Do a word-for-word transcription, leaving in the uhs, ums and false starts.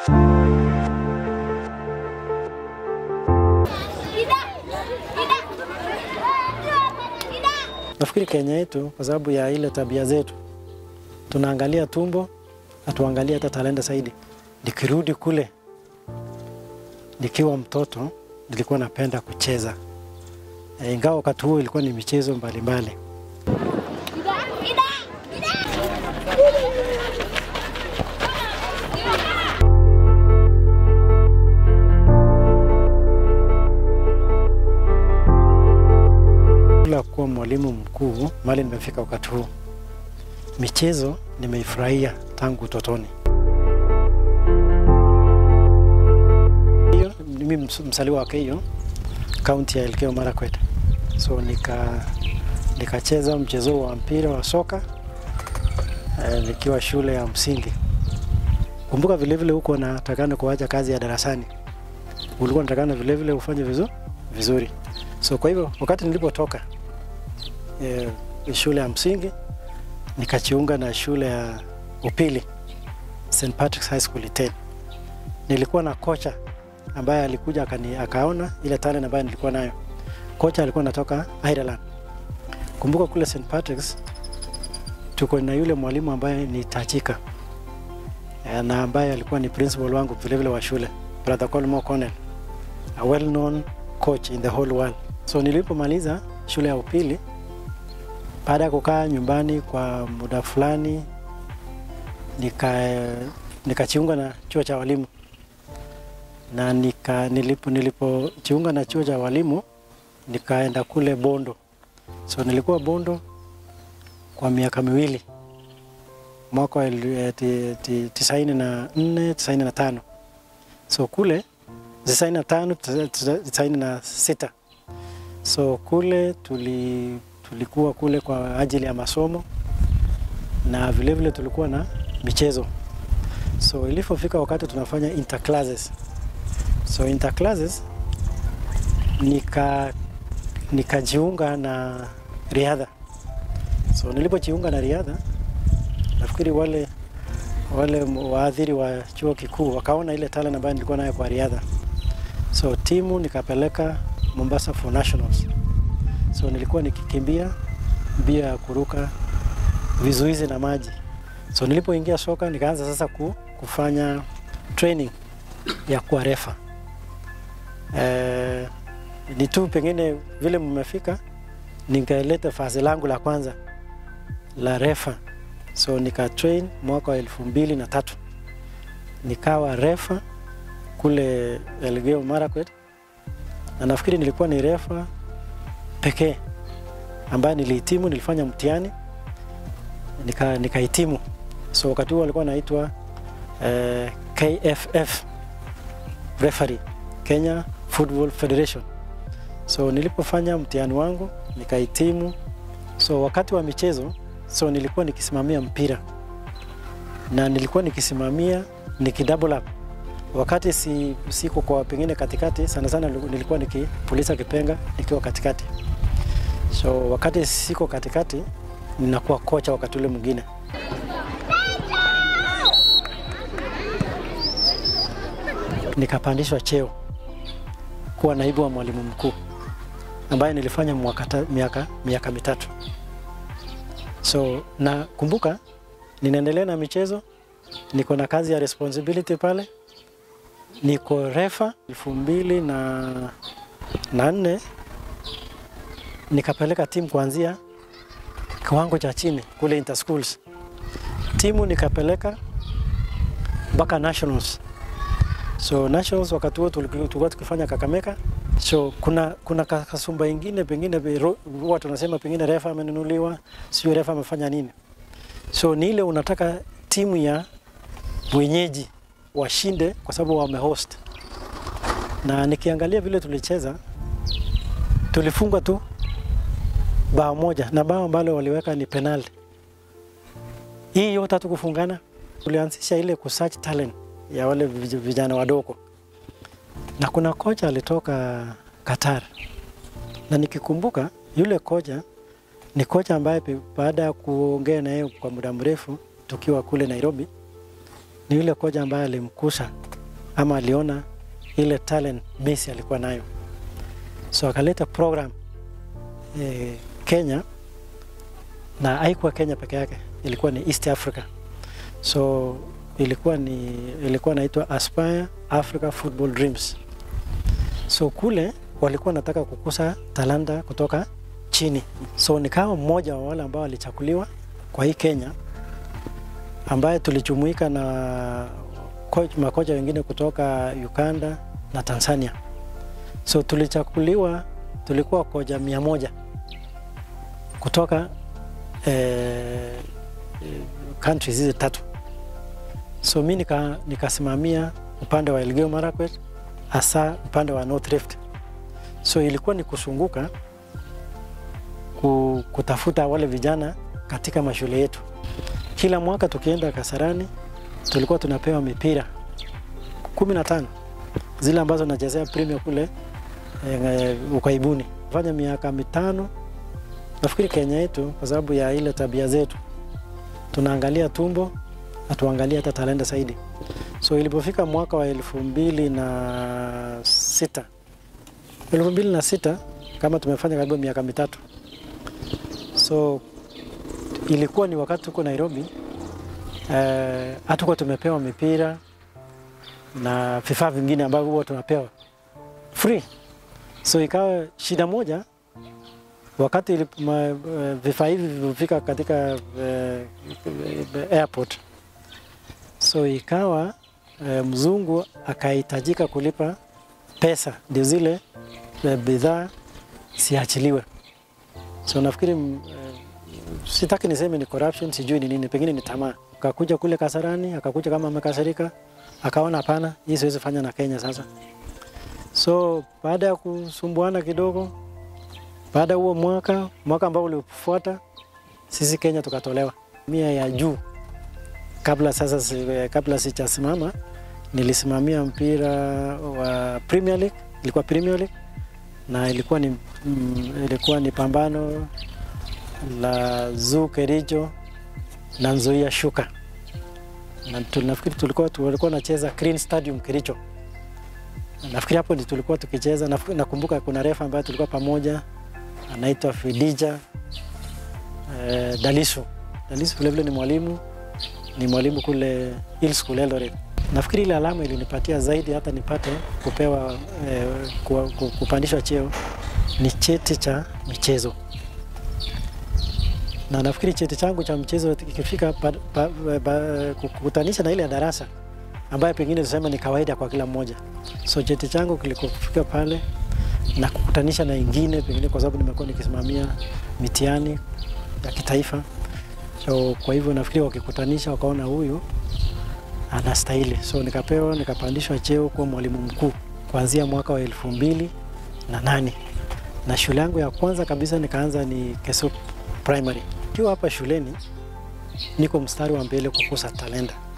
Nafikiri Kenya yetu kwa sababu ya ile tabia zetu tunaangalia tumbo, hatuangalia hata talenta zaidi. Nikirudi kule nikiwa mtoto nilikuwa napenda kucheza. E, ingawa wakati huo ilikuwa ni michezo mbalimbali. Kuwa mwalimu mkuu mali nimefika wakati huu. Michezo nimeifurahia tangu utotoni. Hiyo mimi msaliwa wa Keyo, kaunti ya Elgeyo Marakwet. So nika nikacheza mchezo wa mpira wa soka eh, nikiwa shule ya msingi. Kumbuka vile vile huko natakana kuacha kazi ya darasani. Ulikuwa natakana vile vile ufanye vizuri vizuri. So kwa hivyo wakati nilipotoka E, shule ya msingi nikajiunga na shule ya upili Saint Patrick's High School ten. Nilikuwa na kocha ambaye alikuja akani akaona ile talent ambayo nilikuwa nayo. Kocha alikuwa anatoka Ireland. Kumbuka kule Saint Patrick's tuko na yule mwalimu ambaye ni Tajika e, na ambaye alikuwa ni principal wangu vile vile wa shule, Brother Colmo Connell, a well known coach in the whole world. So nilipomaliza shule ya upili, baada ya kukaa nyumbani kwa muda fulani nika nikajiunga na chuo cha walimu. Na nika nilipo nilipojiunga na chuo cha walimu nikaenda kule Bondo. So nilikuwa Bondo kwa miaka miwili. Mwaka wa tisaini na nne, tisaini na tano. So kule tisaini na tano, tisaini na sita. So kule tuli tulikuwa kule kwa ajili ya masomo na vile vile tulikuwa na michezo. So ilipofika wakati tunafanya interclasses. So interclasses nika nikajiunga na riadha. So nilipojiunga na riadha nafikiri wale wale waadhiri wa chuo kikuu wakaona ile talent ambayo nilikuwa nayo kwa riadha. So timu nikapeleka Mombasa for Nationals. So nilikuwa nikikimbia mbio ya kuruka vizuizi na maji. So nilipoingia soka nikaanza sasa ku, kufanya training ya kuwa refa. Eh, ni tu pengine vile mmefika nikaileta fasi langu la kwanza la refa. So nika train mwaka wa elfu mbili na tatu. Nikawa refa kule Elgeyo Marakwet. Na nafikiri nilikuwa ni refa pekee ambaye nilihitimu, nilifanya mtihani nika nikahitimu. So wakati huo walikuwa naitwa eh, K F F referee, Kenya Football Federation. So nilipofanya mtihani wangu nikahitimu. So wakati wa michezo so nilikuwa nikisimamia mpira na nilikuwa nikisimamia nikidouble up. Wakati si siko kwa pengine katikati, sana sana nilikuwa nikipulisa kipenga nikiwa katikati. So wakati siko katikati ninakuwa kocha wakati ule mwingine. Nikapandishwa cheo kuwa naibu wa mwalimu mkuu ambaye nilifanya mwaka miaka miaka mitatu. So na kumbuka ninaendelea na michezo, niko na kazi ya responsibility pale. Niko refa elfu mbili na nne nikapeleka timu kuanzia kiwango cha chini kule interschools. Timu nikapeleka mpaka nationals. So nationals wakati huo tulikuwa tukifanya Kakamega. So kuna kuna kasumba ingine pengine watu wanasema pengine refa amenunuliwa, sio refa amefanya nini. So ni ile unataka timu ya wenyeji washinde kwa sababu wamehost. Na nikiangalia vile tulicheza tulifungwa tu bao moja na bao ambalo waliweka ni penalty. Hii yote hatukufungana. Tulianzisha ile kusearch talent ya wale vijana wadogo. Na kuna kocha alitoka Qatar. Na nikikumbuka yule kocha ni kocha ambaye baada ya kuongea na yeye kwa muda mrefu tukiwa kule Nairobi ni yule kocha ambaye alimkusa ama aliona ile talent Messi alikuwa nayo. So akaleta program eh, Kenya, na haikuwa Kenya peke yake, ilikuwa ni East Africa. So ilikuwa ni ilikuwa inaitwa Aspire Africa Football Dreams. So kule walikuwa nataka kukusa talanta kutoka chini. So nikawa mmoja wa wale ambao walichakuliwa kwa hii Kenya, ambaye tulijumuika na coach, makocha wengine kutoka Uganda na Tanzania. So tulichakuliwa, tulikuwa kocha mia moja kutoka eh, countries hizi tatu. So mimi nika nikasimamia upande wa Elgeyo Marakwet, hasa upande wa North Rift. So ilikuwa ni kusunguka kutafuta wale vijana katika mashule yetu. Kila mwaka tukienda Kasarani tulikuwa tunapewa mipira kumi na tano zile ambazo nachezea premier kule e, ukaibuni. Fanya miaka mitano nafikiri Kenya yetu, kwa sababu ya ile tabia zetu tunaangalia tumbo na tuangalia hata talenta zaidi. So ilipofika mwaka wa elfu mbili na sita elfu mbili na sita kama tumefanya karibu miaka mitatu. So ilikuwa ni wakati tuko Nairobi, eh, hatukuwa tumepewa mipira na vifaa vingine ambavyo huwa tunapewa free. So ikawa shida moja wakati uh, vifaa hivi vilifika katika uh, airport. So ikawa uh, mzungu akahitajika kulipa pesa ndio zile uh, bidhaa siachiliwe. So nafikiri uh, sitaki niseme ni corruption, sijui ni nini, pengine ni tamaa. Akakuja kule Kasarani, akakuja kama amekasirika, akaona hapana, hii siwezi fanya na Kenya sasa. So baada ya kusumbuana kidogo, baada huo mwaka, mwaka ambao ulifuata, sisi Kenya tukatolewa. Mia ya juu kabla sasa kabla sijasimama nilisimamia mpira wa Premier League, ilikuwa Premier League, na ilikuwa ni mm, ilikuwa ni pambano la Zoo Kericho na Nzoia Shuka. Na tunafikiri tulikuwa tulikuwa tunacheza Green Stadium Kericho. Nafikiri hapo ndio tulikuwa tukicheza. Nakumbuka kuna refa ambaye tulikuwa pamoja anaitwa Headteacher eh, Dalisu. Dalisu vile vile ni mwalimu, ni mwalimu kule Hill School Eldoret. Nafikiri ile alama ilinipatia zaidi hata nipate kupewa eh, kupandishwa cheo ni cheti cha michezo. Na nafikiri cheti changu cha mchezo ikifika kukutanisha na ile darasa ambayo pengine tuseme ni kawaida kwa kila mmoja. So cheti changu kilikofika pale na kukutanisha na ingine pengine kwa sababu nimekuwa nikisimamia mitihani ya kitaifa. So kwa hivyo nafikiri wakikutanisha wakaona huyu anastahili. So nikapewa nikapandishwa cheo kuwa mwalimu mkuu kuanzia mwaka wa elfu mbili na nane. Na shule yangu ya kwanza kabisa nikaanza ni Keso Primary. Kiwa hapa shuleni niko mstari wa mbele kukuza talenta.